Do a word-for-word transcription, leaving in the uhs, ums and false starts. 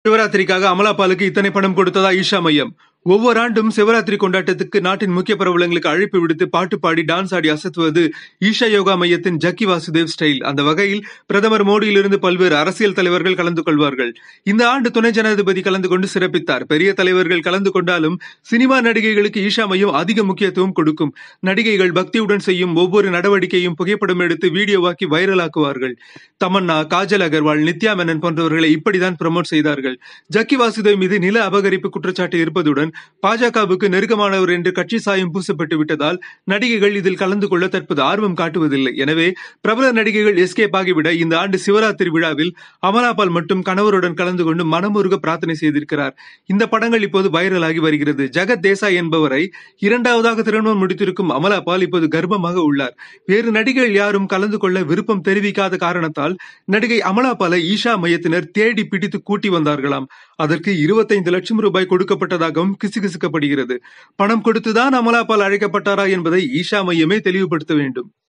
சிவராத்திரிக்காக அமலாபாலுக்கு இத்தனை பணம் கொடுத்ததா ஈஷா மையம்? ஒவ்வொரு ஆண்டும் சிவராத்திரி கொண்டாட்டத்துக்கு நாட்டின் முக்கிய பிரபலங்களுக்கு அழைப்பு விடுத்து பாட்டு பாடி டான்ஸ் ஆடி அசத்துவது ஈஷா யோகா மையத்தின் ஜக்கி வாசுதேவ் ஸ்டைல். அந்த வகையில் பிரதமர் மோடியிலிருந்து பல்வேறு அரசியல் தலைவர்கள் கலந்து கொள்வார்கள். இந்த ஆண்டு துணை ஜனாதிபதி கலந்து கொண்டு சிறப்பித்தார். பெரிய தலைவர்கள் கலந்து கொண்டாலும் சினிமா நடிகைகளுக்கு ஈஷா மையம் அதிக முக்கியத்துவம் கொடுக்கும். நடிகைகள் பக்தியுடன் செய்யும் ஒவ்வொரு நடவடிக்கையும் புகைப்படம் எடுத்து வீடியோவாக்கி வைரலாக்குவார்கள். தமன்னா, காஜல் அகர்வால், நித்யா மேனன் போன்றவர்களை இப்படிதான் ப்ரமோட் செய்தார்கள். ஜக்கி வாசுதேவ் மீது நில அபகரிப்பு குற்றச்சாட்டு இருப்பதுடன் பாஜகவுக்கு நெருக்கமானவர் என்று கட்சி சாயம் பூசப்பட்டு விட்டதால் நடிகைகள் இதில் கலந்து கொள்ள தற்போது ஆர்வம் காட்டுவதில்லை. எனவே பிரபல நடிகைகள் எஸ்கேப் ஆகிவிட இந்த ஆண்டு சிவராத்திரி விழாவில் அமலாபால் மட்டும் கணவருடன் கலந்து கொண்டு மனமுருக பிரார்த்தனை செய்திருக்கிறார். இந்த படங்கள் இப்போது வைரலாகி வருகிறது. ஜகத் தேசாய் என்பவரை இரண்டாவதாக திருமணம் முடித்திருக்கும் அமலாபால் இப்போது கர்ப்பமாக உள்ளார். வேறு நடிகைகள் யாரும் கலந்து கொள்ள விருப்பம் தெரிவிக்காத காரணத்தால் நடிகை அமலாபாலை ஈஷா மையத்தினர் தேடி பிடித்து கூட்டி வந்தார்களாம். அதற்கு இருபத்தைந்து லட்சம் ரூபாய் கொடுக்கப்பட்டதாகவும் கிசுகிசுக்கப்படுகிறது. பணம் கொடுத்துதான் அமலாபால் அழைக்கப்பட்டாரா என்பதை ஈஷா மையமே தெளிவுபடுத்த வேண்டும்.